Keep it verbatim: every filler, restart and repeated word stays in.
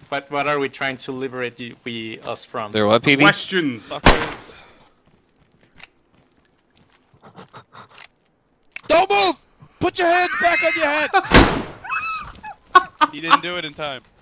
What what are we trying to liberate you, we us from? There what, P B? Questions. Suckers. Don't move! Put your hand back on your head! He didn't do it in time.